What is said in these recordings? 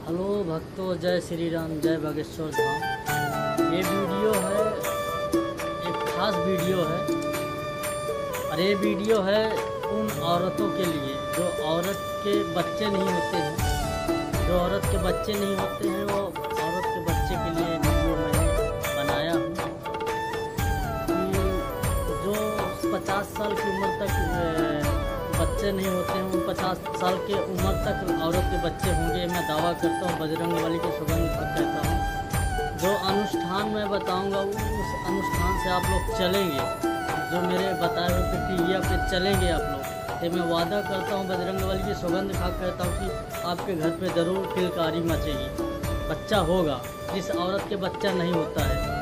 Hello भक्तों, जय श्री राम, जय बागेश्वर धाम। ये वीडियो है, एक खास वीडियो है और ये वीडियो है उन औरतों के लिए जो औरत के बच्चे नहीं होते हैं। जो औरत के बच्चे नहीं होते हैं वो औरत के बच्चे के लिए वीडियो मैंने बनाया हूँ कि जो 50 साल की उम्र तक बच्चे नहीं होते हैं, उन 50 साल के उम्र तक औरत के बच्चे होंगे। मैं दावा करता हूँ, बजरंगबली के सुगंध कहता हूँ। जो अनुष्ठान मैं बताऊँगा उस अनुष्ठान से आप लोग चलेंगे, जो मेरे बताए हुए प्रक्रिया पे चलेंगे आप लोग। तो मैं वादा करता हूँ, बजरंगबली की सुगंध कहता हूँ कि आपके घर पे ज़रूर किलकारी मचेगी, बच्चा होगा। जिस औरत के बच्चा नहीं होता है,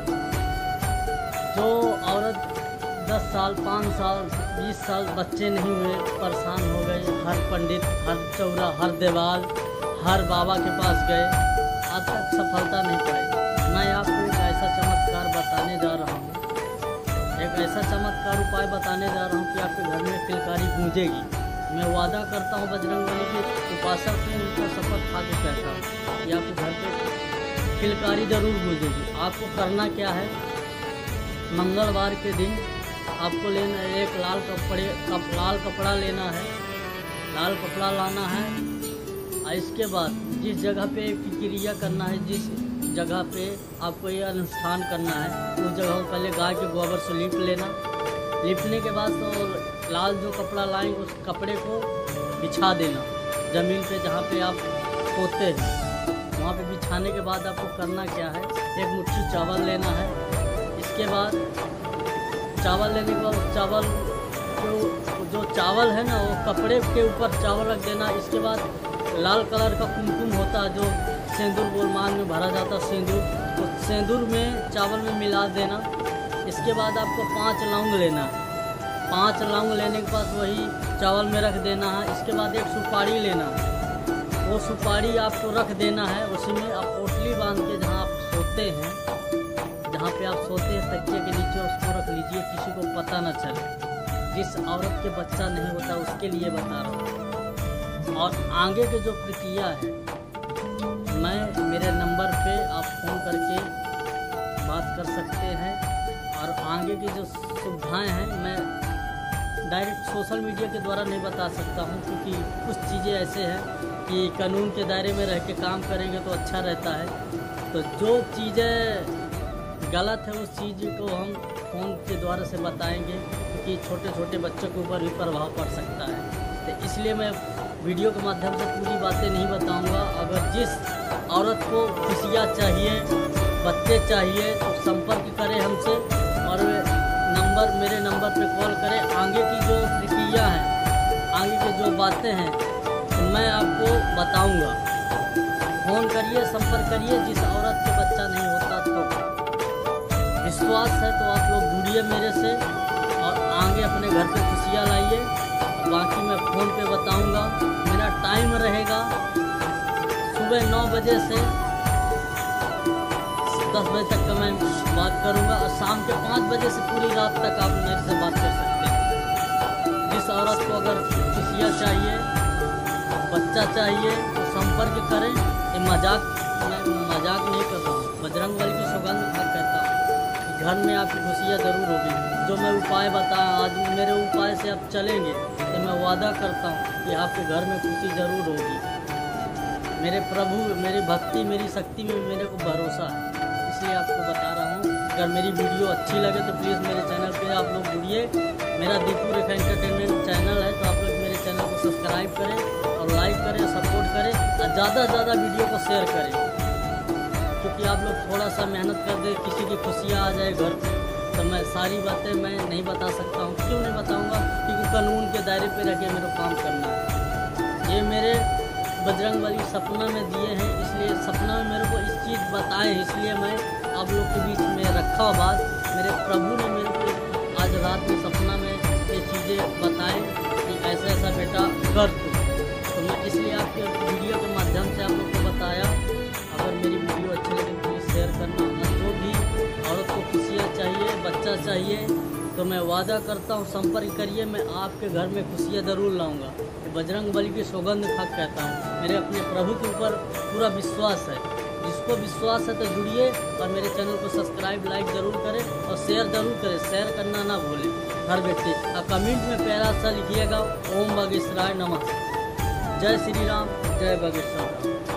जो औरत 10 साल, 5 साल, 20 साल बच्चे नहीं हुए, परेशान हो गए। हर पंडित, हर चौरा, हर देवाल, हर बाबा के पास गए, आज तक सफलता नहीं पाई। मैं आपको एक ऐसा चमत्कार बताने जा रहा हूँ, एक ऐसा चमत्कार उपाय बताने जा रहा हूँ कि आपके घर में किलकारी गूंजेगी। मैं वादा करता हूँ, बजरंगबली के उपासक में उनको शपथ खा के कहता हूँ कि आपके घर पे किलकारी जरूर गूंजेगी। आपको करना क्या है, मंगलवार के दिन आपको लेना है एक लाल कपड़ा लेना है, लाल कपड़ा लाना है। और इसके बाद जिस जगह पे क्रिया करना है, जिस जगह पे आपको ये अनुष्ठान करना है, उस जगह को पहले गाय के गोबर से लीप लेना। लीपने के बाद तो लाल जो कपड़ा लाएंगे उस कपड़े को बिछा देना ज़मीन पे, जहाँ पे आप सोते हैं वहाँ पे बिछाने के बाद आपको करना क्या है, एक मुट्ठी चावल लेना है। इसके बाद चावल लेने के बाद चावल जो चावल है ना, वो कपड़े के ऊपर चावल रख देना। इसके बाद लाल कलर का कुमकुम होता है, जो सिंदूर गोलमान में भरा जाता सिंदूर, तो सिंदूर में चावल में मिला देना। इसके बाद आपको 5 लौंग लेना है। 5 लौंग लेने के बाद वही चावल में रख देना है। इसके बाद एक सुपारी लेना है, वो सुपारी आपको रख देना है। उसी में आप पोटली बांध के जहाँ आप सोते हैं, जहाँ पे आप सोते हैं तकिए के नीचे, उसको रख लीजिए, किसी को पता न चले। जिस औरत के बच्चा नहीं होता उसके लिए बता रहा हूँ। और आगे की जो प्रक्रिया है, मैं मेरे नंबर पे आप फ़ोन करके बात कर सकते हैं। और आगे की जो सुविधाएं हैं मैं डायरेक्ट सोशल मीडिया के द्वारा नहीं बता सकता हूँ, क्योंकि कुछ चीज़ें ऐसे हैं कि कानून के दायरे में रह के काम करेंगे तो अच्छा रहता है। तो जो चीज़ें गलत है उस चीज़ को हम फ़ोन के द्वारा से बताएंगे, क्योंकि छोटे छोटे बच्चों के ऊपर भी प्रभाव पड़ सकता है। तो इसलिए मैं वीडियो के माध्यम से पूरी बातें नहीं बताऊंगा। अगर जिस औरत को खुशियाँ चाहिए, बच्चे चाहिए, तो संपर्क करें हमसे और मेरे नंबर पे कॉल करें। आगे की जो प्रक्रिया है, आगे की जो बातें हैं, तो मैं आपको बताऊँगा। फ़ोन करिए, संपर्क करिए। जिस औरत के बच्चा नहीं होता तो विश्वास है तो आप लोग जुड़िए मेरे से और आगे अपने घर पे खुशियाँ लाइए। बाकी मैं फ़ोन पे बताऊंगा। मेरा टाइम रहेगा सुबह 9 बजे से 10 बजे तक का मैं बात करूंगा, और शाम के 5 बजे से पूरी रात तक आप मेरे से बात कर सकते हैं। जिस औरत को अगर खुशियाँ चाहिए, बच्चा चाहिए, तो संपर्क करें। ये मजाक नहीं कर रहा हूँ, बजरंगबली की सुगंध कहता हूँ। घर में आपकी खुशियाँ ज़रूर होगी। जो मैं उपाय बताया, आज मेरे उपाय से आप चलेंगे तो मैं वादा करता हूँ कि आपके घर में खुशी ज़रूर होगी। मेरे प्रभु, मेरी भक्ति, मेरी शक्ति में मेरे को भरोसा है, इसलिए आपको बता रहा हूँ। अगर मेरी वीडियो अच्छी लगे तो प्लीज़ मेरे चैनल पे आप लोग जुड़िए। मेरा दीपू रेखा एंटरटेनमेंट चैनल है, तो आप लोग मेरे चैनल को सब्सक्राइब करें और लाइक करें, सपोर्ट करें और ज़्यादा से ज़्यादा वीडियो को शेयर करें। क्योंकि आप लोग थोड़ा सा मेहनत कर दे, किसी की खुशियाँ आ जाए घर पे, तो मैं सारी बातें मैं नहीं बता सकता हूँ। क्यों नहीं बताऊँगा, क्योंकि कानून के दायरे पे रह के मेरे को काम करना है। ये मेरे बजरंगबली सपना में दिए हैं, इसलिए सपना में मेरे को इस चीज़ बताएं, इसलिए मैं आप लोग के बीच में रखा बात। मेरे प्रभु ने मेरे को आज रात में सपना में ये चीज़ें बताएं कि ऐसा ऐसा बेटा कर तो मैं इसलिए आपके वीडियो के माध्यम से आप लोग को बताया। अगर मेरी वीडियो अच्छी लगे प्लीज़ शेयर करना। और जो भी औरत को खुशियाँ चाहिए, बच्चा चाहिए, तो मैं वादा करता हूँ संपर्क करिए, मैं आपके घर में खुशियाँ ज़रूर लाऊंगा। बजरंगबली की सौगंध खा कहता हूँ। मेरे अपने प्रभु के ऊपर पूरा विश्वास है। जिसको विश्वास है तो जुड़िए और मेरे चैनल को सब्सक्राइब लाइक ज़रूर करें और शेयर ज़रूर करें। शेयर करना ना भूलें हर व्यक्ति। और कमेंट में प्यारा सा लिखिएगा ओम बागेश्वराय नमः। जय श्री राम, जय बागेश्वर राम।